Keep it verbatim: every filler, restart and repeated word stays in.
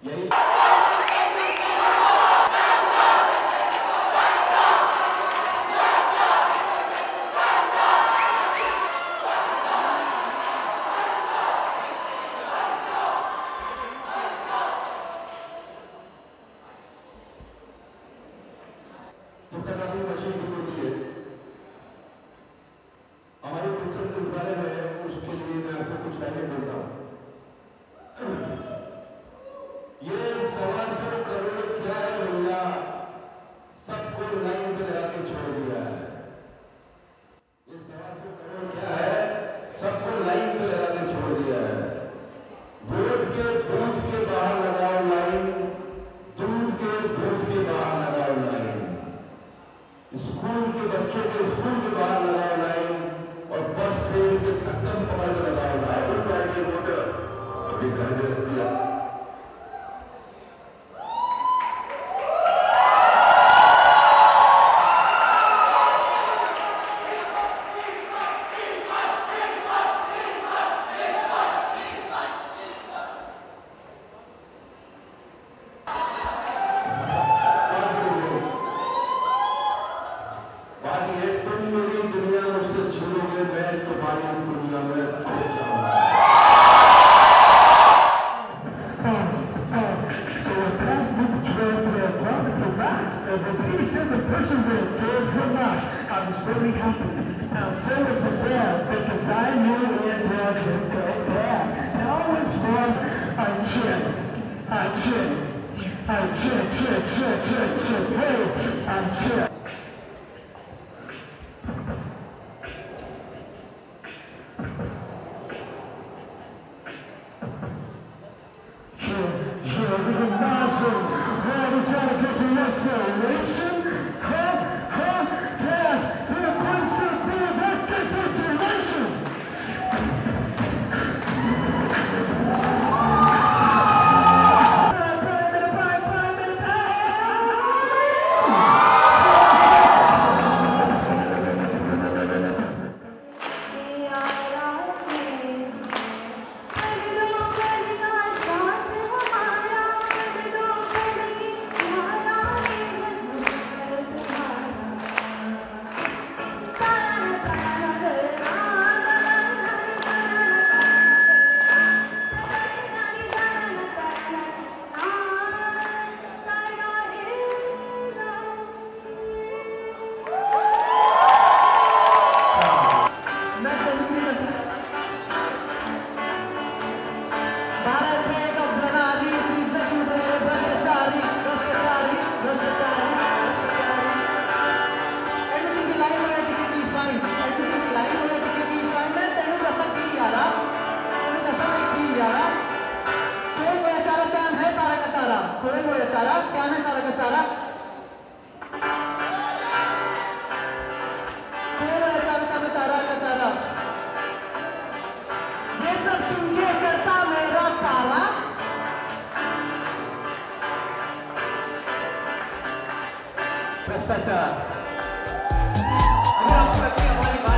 यही photography machine भी होती है हमारे पिक्चर के बारे में, उसके लिए मैं आपको कुछ लाइनें बोलता हूँ। ये सवा सौ करोड़ क्या है भैया, सबको लाइन पे लगा के छोड़ दिया है। ये सवा सौ करोड़ क्या है, सबको लाइन पे लगा के छोड़ दिया है। वोट के बूथ के बाहर लगाओ लाइन, दूध के बूथ के बाहर लगाओ लाइन, स्कूल के बच्चों के स्कूल के बाहर लगाओ लाइन, और बस ट्रेन के ढक्कन पकड़ के लगाओ लाइन। वोटर अभी कांग्रेस दिया I was very happy, and so was my dad, because I knew it wasn't so bad. Now which was I check, I check, I check, check, check, check, check, hey, I check. Yeah, yeah, we can imagine what is gonna get to your salvation, huh, huh, dad, they're putting something, let's get ventilation. कोई वो चारा scam है सारा का सारा, कोई वो चारा सब सारा का सारा, ये सब सुन के चलता मेरा तारा। भ्रष्टाचार अगर आपको लगती है हमारी